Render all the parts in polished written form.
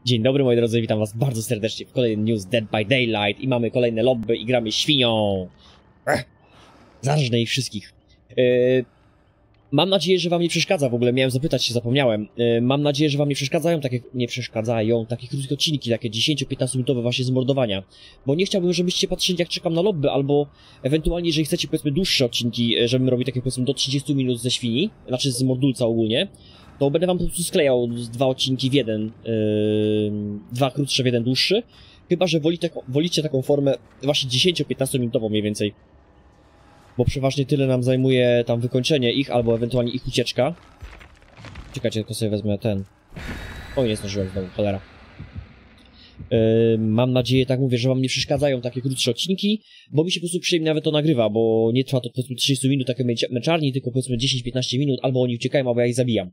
Dzień dobry moi drodzy, witam was bardzo serdecznie w kolejnym News Dead by Daylight i mamy kolejne lobby i gramy świnią. Zarżnę ich wszystkich. Mam nadzieję, że wam nie przeszkadza, w ogóle miałem zapytać się, zapomniałem. Mam nadzieję, że wam nie przeszkadzają takie krótkie odcinki, takie 10-15 minutowe właśnie zmordowania. Bo nie chciałbym, żebyście patrzyli jak czekam na lobby, albo ewentualnie, jeżeli chcecie powiedzmy dłuższe odcinki, żebym robił takie powiedzmy do 30 minut ze świni, znaczy z mordulca ogólnie. To będę wam po prostu sklejał dwa odcinki w jeden, dwa krótsze w jeden dłuższy. Chyba że wolicie taką formę właśnie 10-15 minutową mniej więcej. Bo przeważnie tyle nam zajmuje tam wykończenie ich, albo ewentualnie ich ucieczka. Czekajcie, tylko sobie wezmę ten. Oj, nie zdążyłem znowu, cholera. Mam nadzieję, tak mówię, że wam nie przeszkadzają takie krótsze odcinki, bo mi się po prostu przyjemnie nawet to nagrywa, bo nie trwa to powiedzmy 30 minut takie męczarni, tylko powiedzmy 10-15 minut, albo oni uciekają, albo ja ich zabijam.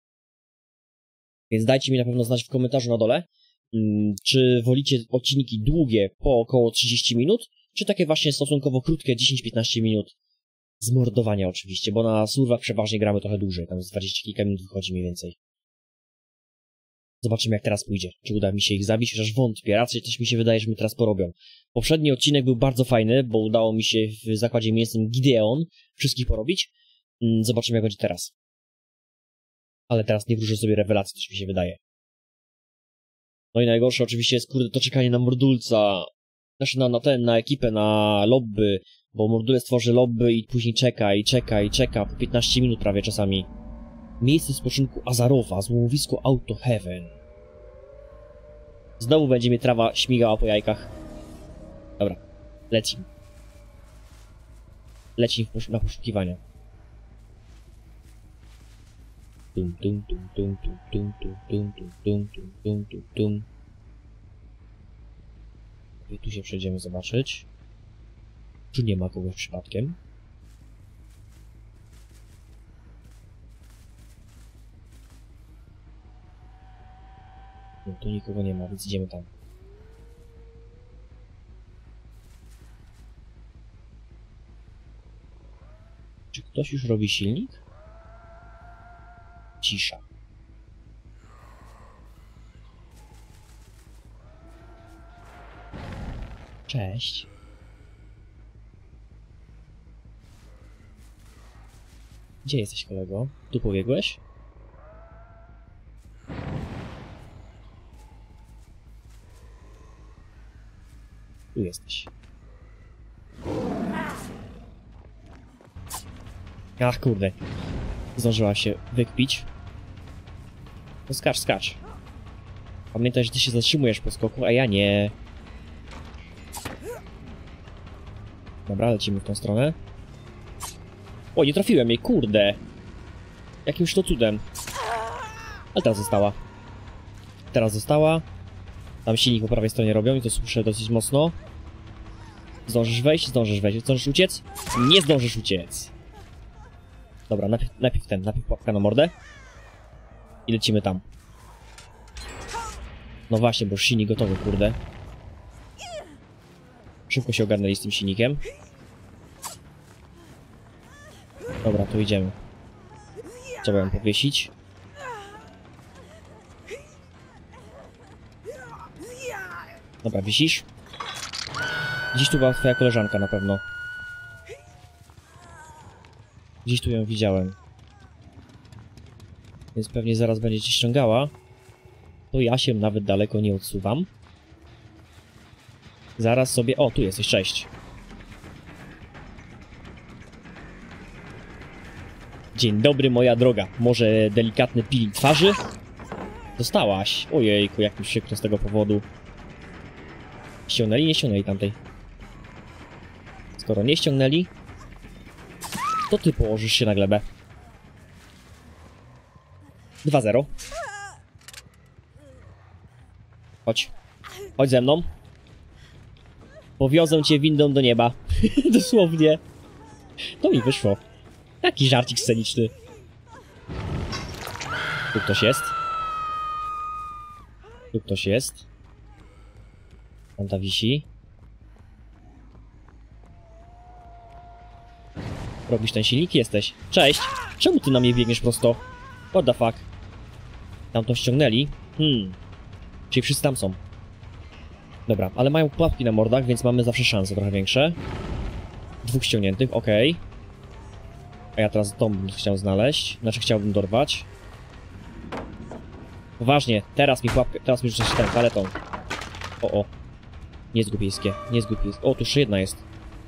Więc dajcie mi na pewno znać w komentarzu na dole, czy wolicie odcinki długie po około 30 minut, czy takie właśnie stosunkowo krótkie 10-15 minut. Zmordowania oczywiście, bo na surwach przeważnie gramy trochę dłużej, tam z 20 kilka minut wychodzi mniej więcej. Zobaczymy jak teraz pójdzie, czy uda mi się ich zabić, chociaż wątpię, raczej też mi się wydaje, że mi teraz porobią. Poprzedni odcinek był bardzo fajny, bo udało mi się w zakładzie mięsnym Gideon wszystkich porobić. Zobaczymy jak będzie teraz. Ale teraz nie wróżę sobie rewelacji, coś mi się wydaje. No i najgorsze oczywiście jest, kurde, to czekanie na mordulca. Znaczy na ekipę, na lobby. Bo mordulec tworzy lobby i później czeka po 15 minut prawie czasami. Miejsce spoczynku Azarowa, złomowisko Auto Heaven. Znowu będzie mnie trawa śmigała po jajkach. Dobra, lecimy. Lecimy na poszukiwania. I tu się przejdziemy zobaczyć, czy nie ma kogoś przypadkiem. No, tu nikogo nie ma, więc idziemy tam. Czy ktoś już robi silnik? Cisza. Cześć. Gdzie jesteś, kolego? Tu pobiegłeś? Tu jesteś. Ach, kurde. Zdążyła się wykpić. No skacz, skacz. Pamiętaj, że ty się zatrzymujesz po skoku, a ja nie. Dobra, lecimy w tą stronę. O, nie trafiłem jej, kurde. Jakimś to cudem. Ale teraz została. Teraz została. Tam silnik po prawej stronie robią i to słyszę dosyć mocno. Zdążysz wejść? Zdążysz wejść. Zdążysz uciec? Nie zdążysz uciec. Dobra, najpierw pułapka na mordę. I lecimy tam. No właśnie, bo już silnik gotowy, kurde. Szybko się ogarnęli z tym silnikiem. Dobra, to idziemy. Trzeba ją powiesić. Dobra, wisisz. Gdzieś tu była twoja koleżanka na pewno. Gdzieś tu ją widziałem. Więc pewnie zaraz będzie cię ściągała. To ja się nawet daleko nie odsuwam. Zaraz sobie... O, tu jesteś, cześć. Dzień dobry, moja droga. Może delikatny peeling twarzy? Dostałaś. Ojejku, jak mi przykro z tego powodu. Ściągnęli? Nie ściągnęli tamtej. Skoro nie ściągnęli, to ty położysz się na glebę. 2-0. Chodź. Chodź ze mną. Powiozę cię windą do nieba. Dosłownie. To mi wyszło. Taki żarcik sceniczny. Tu ktoś jest. Tu ktoś jest. Tamta wisi. Robisz ten silnik? Jesteś. Cześć! Czemu ty na mnie biegniesz prosto? What the fuck? Tamtą ściągnęli. Czyli wszyscy tam są. Dobra, ale mają pułapki na mordach, więc mamy zawsze szanse trochę większe. 2 ściągniętych, okej. A ja teraz tą bym chciał znaleźć. Znaczy chciałbym dorwać. Poważnie, teraz mi pułapkę, teraz mi rzuca się ten paletą. O. Nie jest głupieńskie, nie jest głupieńskie. O, tu jeszcze jedna jest.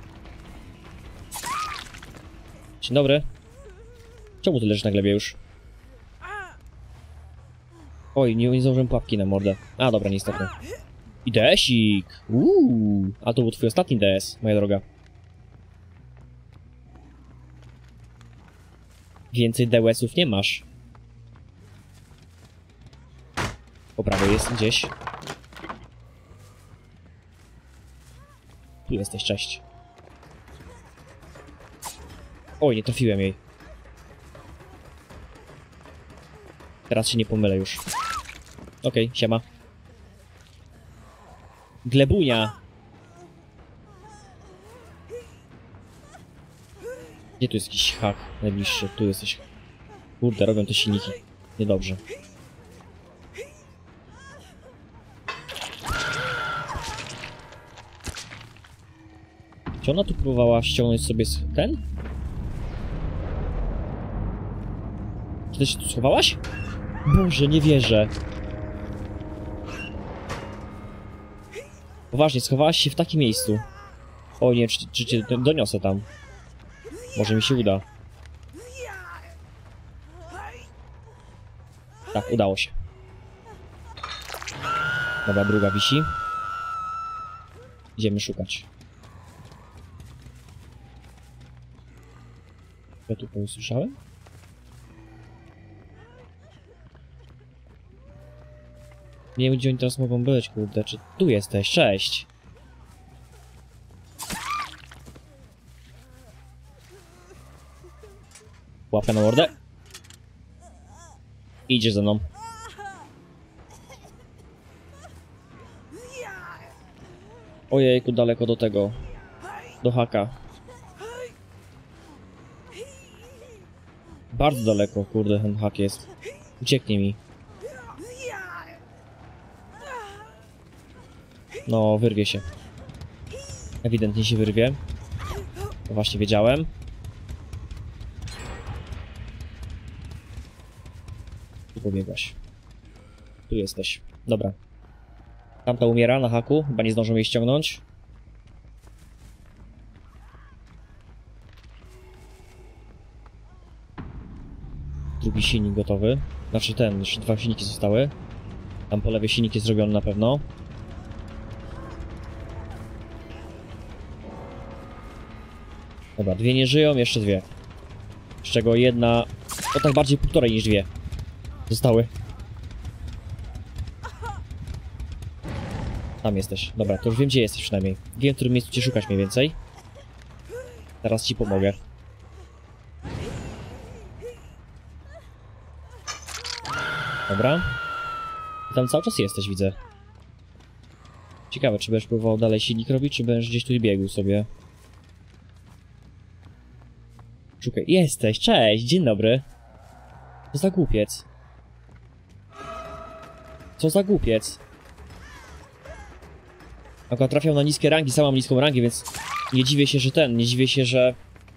Dzień dobry. Czemu ty leżysz na glebie już? Oj, nie założyłem pułapki na mordę. A, dobra, niestety. I DS-ik! A to był twój ostatni DS, moja droga. Więcej DS-ów nie masz. Po prawej jest gdzieś. Tu jesteś, cześć. Oj, nie trafiłem jej. Teraz się nie pomylę już. Okej, siema. Glebunia! Gdzie tu jest jakiś hak najbliższy? Tu jesteś. Kurde, robią te silniki. Niedobrze. Czy ona tu próbowała ściągnąć sobie ten? Czy ty się tu schowałaś? Boże, nie wierzę. Poważnie, schowałaś się w takim miejscu. O nie, czy cię doniosę tam? Może mi się uda. Tak, udało się. Dobra, druga wisi. Idziemy szukać. Ja tu kogoś słyszałem? Nie wiem, gdzie oni teraz mogą być, kurde. Czy tu jesteś? Cześć! Łapę na mordę. Idziesz ze mną. Ojejku, daleko do tego. Do haka. Bardzo daleko, kurde, ten hak jest. Ucieknie mi. No, wyrwie się. Ewidentnie się wyrwie. To właśnie wiedziałem. Tu pobiegłaś. Tu jesteś. Dobra. Tamta umiera na haku. Chyba nie zdążą jej ściągnąć. Drugi silnik gotowy. Znaczy ten, jeszcze 2 silniki zostały. Tam po lewej silnik jest zrobiony na pewno. Dobra, 2 nie żyją, jeszcze 2. Z czego jedna... O tak bardziej 1,5 niż 2. Zostały. Tam jesteś. Dobra, to już wiem, gdzie jesteś przynajmniej. Wiem, w którym miejscu cię szukać mniej więcej. Teraz ci pomogę. Dobra. I tam cały czas jesteś, widzę. Ciekawe, czy będziesz próbował dalej silnik robić, czy będziesz gdzieś tu biegł sobie. Szukaj. Jesteś, cześć, dzień dobry. Co za głupiec. Co za głupiec. Akurat trafiał na niskie rangi, sam mam niską rangę, więc nie dziwię się, że nie dziwię się, że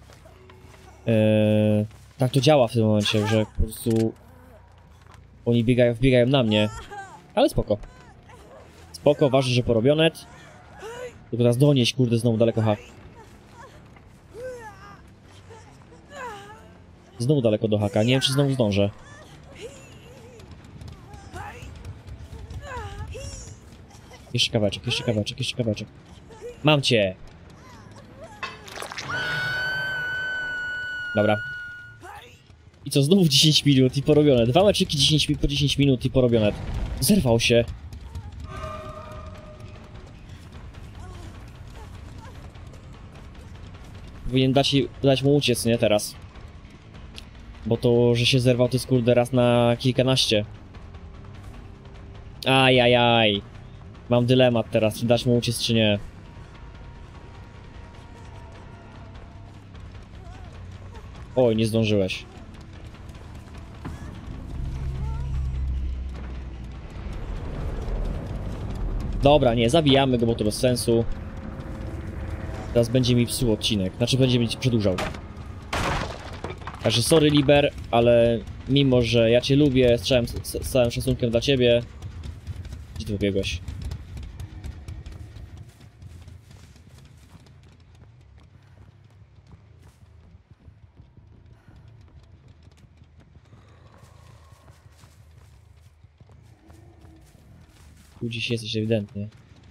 tak to działa w tym momencie, że po prostu oni wbiegają na mnie. Ale spoko. Spoko, ważne, że porobione. Tylko teraz donieść, kurde, znowu daleko hak. Znowu daleko do haka, nie wiem, czy znowu zdążę. Jeszcze kawałeczek, jeszcze kawałeczek, jeszcze kawałeczek. Mam cię! Dobra. I co, znowu 10 minut i porobione. 2 meczyki po 10 minut i porobione. Zerwał się. Powinien dać mu uciec, nie? Teraz. Bo to, że się zerwał, to jest kurde raz na kilkanaście. Ajajaj. Mam dylemat teraz, czy dać mu uciec, czy nie. Oj, nie zdążyłeś. Dobra, nie, zabijamy go, bo to bez sensu. Teraz będzie mi psuł odcinek, znaczy będzie mi przedłużał. Także sorry Liber, ale mimo, że ja cię lubię, z całym szacunkiem dla ciebie... Gdzie ty pobiegłeś? Tu gdzieś jesteś ewidentnie.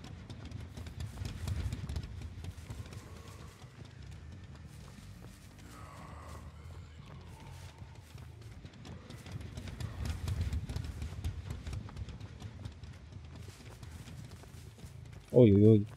Oj, oj, oj.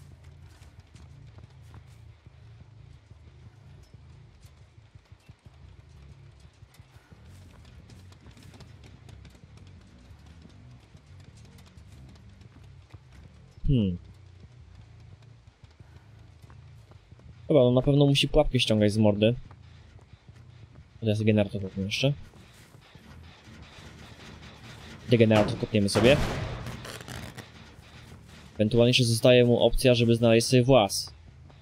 Dobra, no na pewno musi pułapkę ściągać z mordy. Teraz generator kopniemy jeszcze. Degenerator kopniemy sobie. Ewentualnie jeszcze zostaje mu opcja, żeby znaleźć sobie włas.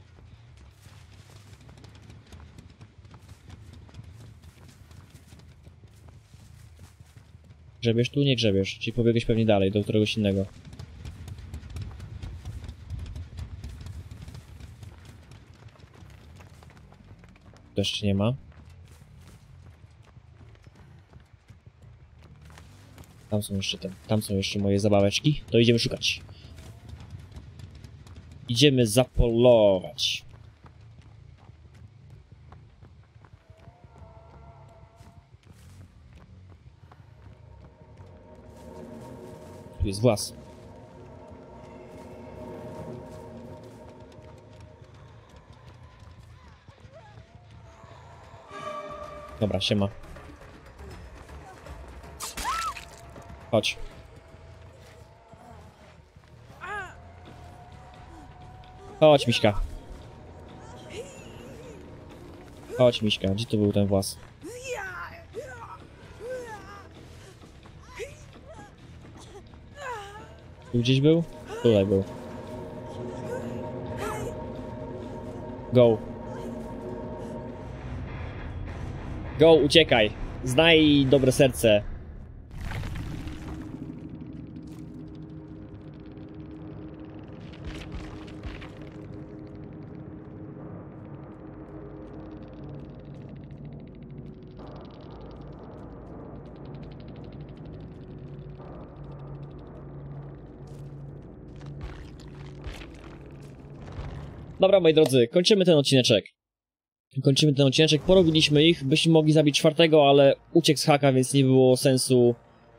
Grzebiesz tu? Nie grzebiesz. Czyli pobiegłeś pewnie dalej, do któregoś innego. Tu jeszcze nie ma. Tam są jeszcze moje zabaweczki. To idziemy szukać. Idziemy zapolować. Tu jest włas. Dobra, siema. Chodź. Chodź, Miśka. Chodź, Miśka. Gdzie to był ten włas? Tu gdzieś był? Tutaj był. Go. Go, uciekaj. Znaj dobre serce. Dobra, moi drodzy, kończymy ten odcineczek. Porobiliśmy ich, byśmy mogli zabić czwartego, ale uciekł z haka, więc nie było sensu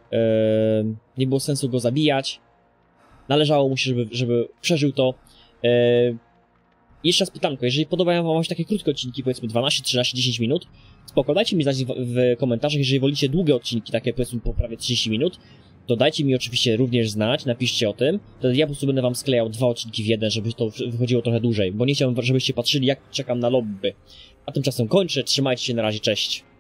go zabijać. Należało mu się, żeby przeżył to. Jeszcze raz pytanko, jeżeli podobają wam się takie krótkie odcinki, powiedzmy 12, 13, 10 minut, spoko, dajcie mi znać w komentarzach, jeżeli wolicie długie odcinki, takie powiedzmy po prawie 30 minut, to dajcie mi oczywiście również znać, napiszcie o tym, wtedy ja po prostu będę wam sklejał 2 odcinki w jeden, żeby to wychodziło trochę dłużej, bo nie chciałbym, żebyście patrzyli, jak czekam na lobby. A tymczasem kończę, trzymajcie się, na razie, cześć.